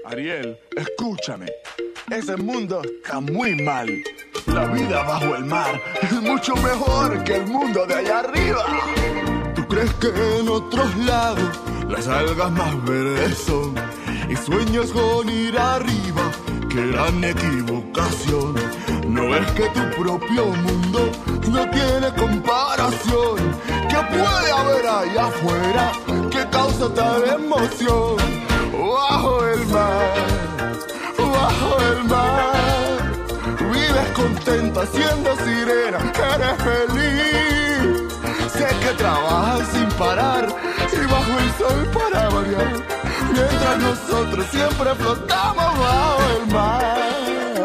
Ariel, escúchame. Ese mundo está muy mal. La vida bajo el mar es mucho mejor que el mundo de allá arriba. ¿Tú crees que en otros lados las algas más verdes son? Y sueños con ir arriba, qué gran equivocación. ¿No ves que tu propio mundo no tiene comparación? ¿Qué puede haber allá afuera que causa tal emoción? Bajo el mar, bajo el mar, vives contenta siendo sirena, eres feliz. Sé que trabajas sin parar y bajo el sol para variar, mientras nosotros siempre flotamos bajo el mar.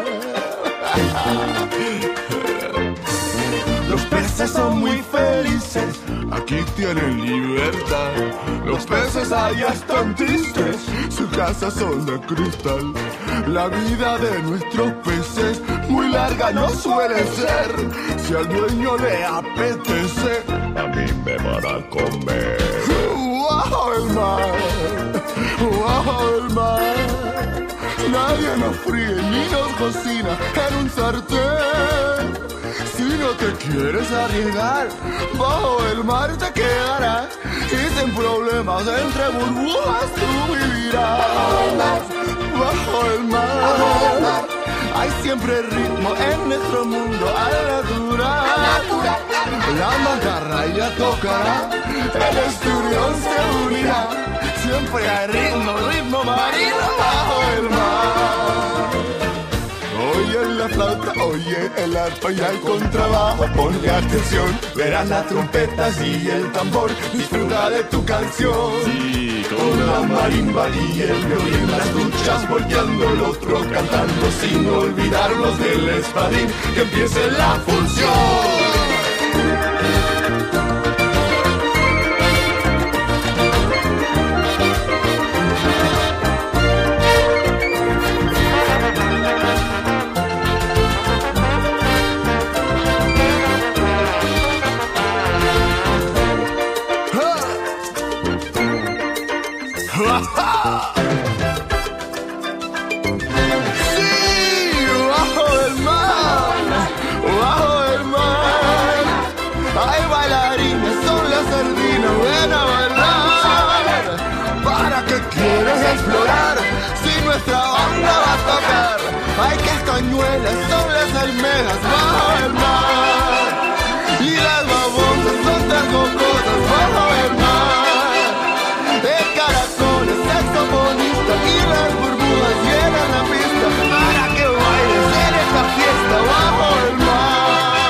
Los peces son muy felices, aquí tienen libertad. Los peces allá están tristes, sus casas son de cristal. La vida de nuestros peces muy larga no suele ser. Si al dueño le apetece, a mí me van a comer. Bajo el mar, bajo el mar, nadie nos fríe ni nos cocina en un sartén. Si no te quieres arriesgar, bajo el mar te quedarás y sin problemas entre burbujas tú vivirás. Bajo el mar, hay siempre ritmo en nuestro mundo al natural. La mantarraya tocará, el esturión se unirá. Siempre hay ritmo, ritmo marino bajo el mar. Oye la flauta, oye el arpa y el contrabajo. Ponle atención, verás las trompetas y el tambor. Disfruta de tu canción. Sí, con la marimba y el violín. Las duchas volteando, el otro cantando. Sin olvidarnos del espadín. Que empiece la función. Sí, bajo el mar, bajo el mar. Hay bailarines, son las sardinas, ven a bailar. ¿Para qué quieres explorar si nuestra banda va a tocar? Hay castañuelas, son las almejas bajo el mar. Y las babosas son tan cocosas bajo el mar. Caracoles, saxofonistas y las burbujas llenan la pista para que bailes en esta fiesta bajo el mar.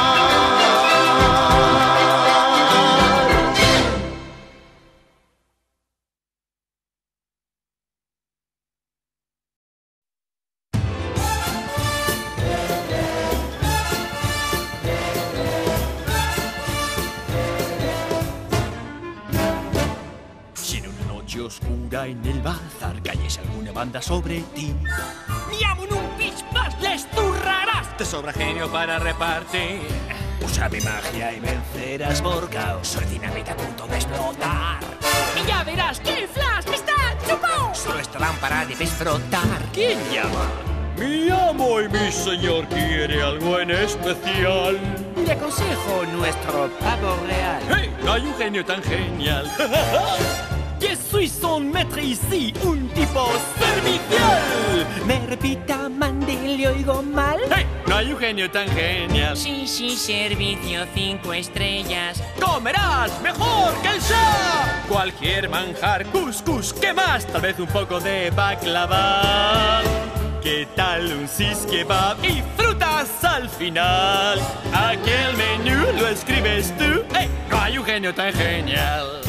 Oscura en el bazar, calles alguna banda sobre ti. Ni aún un pitch más les turrarás. Te sobra genio para repartir. Usa mi magia y vencerás por caos. Soy dinamita a punto de explotar. Y ya verás que el flash está chupado. Solo esta lámpara debes frotar. ¿Quién llama? Mi amo y mi señor quiere algo en especial. Le aconsejo nuestro pavo real. ¡Hey! No hay un genio tan genial. Je suis son maître ici, un tipo servicial. Me repita, mande, le oigo mal. ¡Hey! No hay un genio tan genial. Sí, servicio 5 estrellas. Comerás mejor que el chef. Cualquier manjar, couscous, ¿qué más? Tal vez un poco de baklava. ¿Qué tal un sis kebab y frutas al final? Aquel menú lo escribes tú. ¡Hey! No hay un genio tan genial.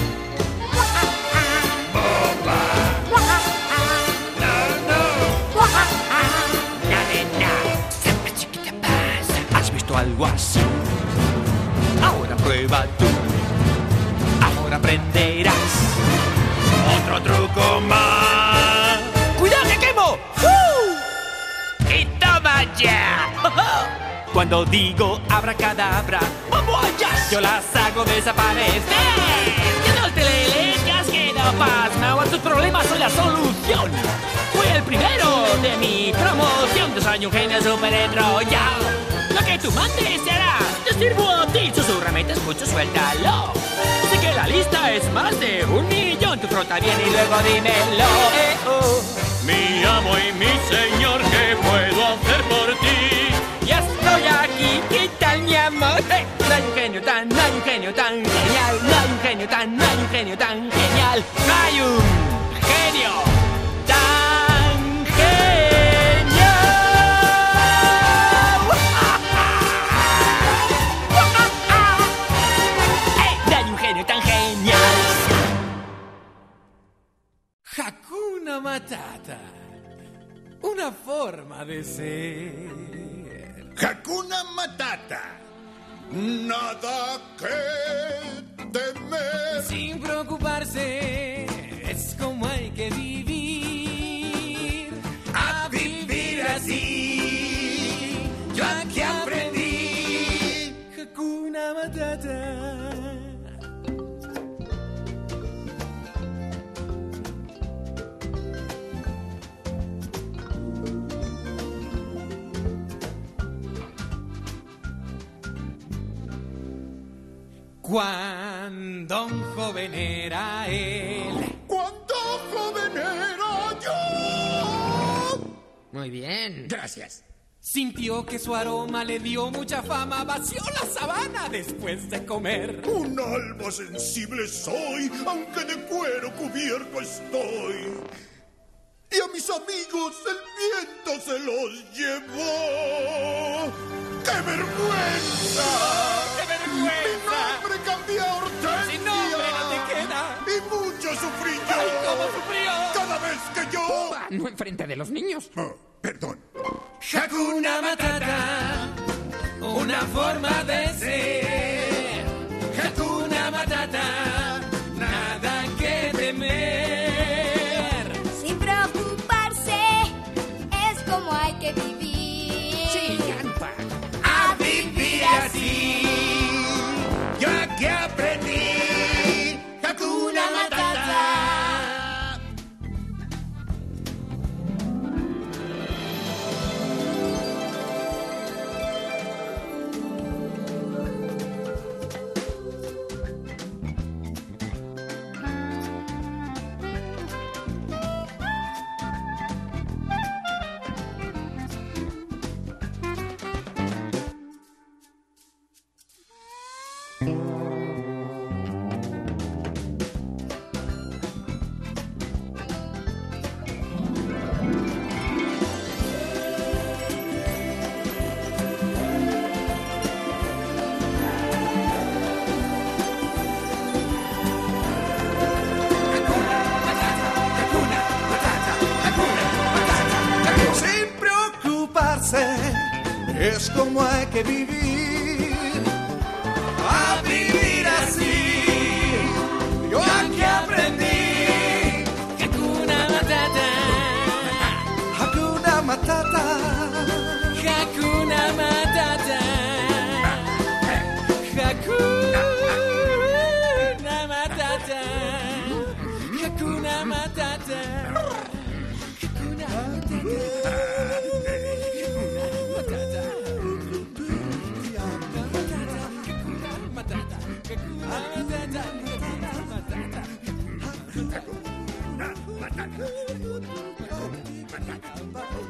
¿Has visto algo así? Ahora prueba tú. Ahora aprenderás otro truco más. ¡Cuidado que quemo! ¡Y toma ya! Cuando digo abracadabra, ¡vamos allá! Yo las hago desaparecer. ¡Que no te le leas que no pasa! ¡A tus problemas soy la solución! ¡Fui el primero soy un genio súper enrollado. Lo que tú mandes será. Te sirvo a ti, susúrrame, te escucho, suéltalo. Sé que la lista es más de 1.000.000. Tú frota bien y luego dímelo. Mi amo y mi señor, ¿qué puedo hacer por ti? Ya estoy aquí, ¿qué tal mi amor? No hay un genio tan, no hay un genio tan genial. No hay un genio tan, no hay un genio tan genial. No hay un genio tan genial. No hay un genio tan genial. Hakuna Matata. Una forma de ser. Hakuna Matata. Nada que temer. Sin preocuparse, es como hay que vivir. A vivir así. Yo aquí aprendí. Hakuna Matata. Cuando un joven era él. Cuando joven era yo. Muy bien. Gracias. Sintió que su aroma le dio mucha fama. Vació la sabana después de comer. Un alma sensible soy, aunque de cuero cubierto estoy. Y a mis amigos el viento se los llevó. ¡Qué vergüenza! ¡Qué vergüenza! Mi nombre cambié a Hortensia. Sin nombre no te queda. Y mucho sufrí yo. ¡Ay, cómo sufrió! Cada vez que yo... No enfrente de los niños. Oh, perdón. Hakuna Matata, una forma de ser. Hakuna Matata, nada que temer. Sin preocuparse, es como hay que vivir. Sí, Grandpa. A vivir así. Yo aquí aprendí. Hakuna Matata. Sin preocuparse, es como hay que vivir. A vivir así, yo aquí aprendí. Hakuna Matata. Hakuna Matata. Hakuna Matata. Hakuna Matata. Hakuna Matata. Hakuna Matata.